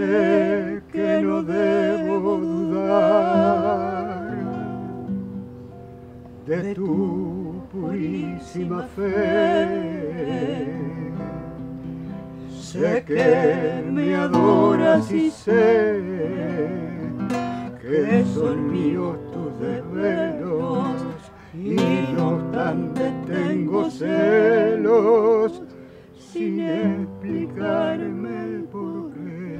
sé que no debo dudar de tu purísima fe. Sé que me adoras y sé que son míos tus desvelos, y no obstante tengo celos sin explicarme el porqué.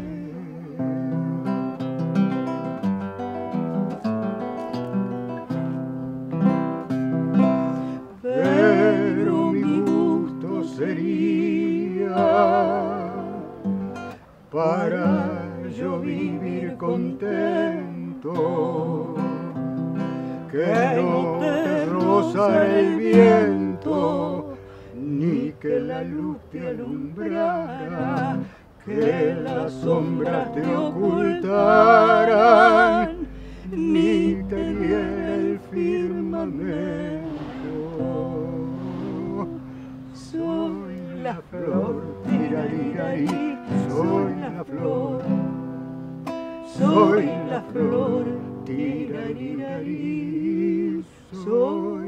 Pero mi gusto sería para yo vivir contento, que no te rozara el viento, ni que la luz te alumbrara, que las sombras te ocultaran, ni te diera el firmamento. Soy la flor, tirarirarí, soy la flor. Soy la flor, tirarirarí, soy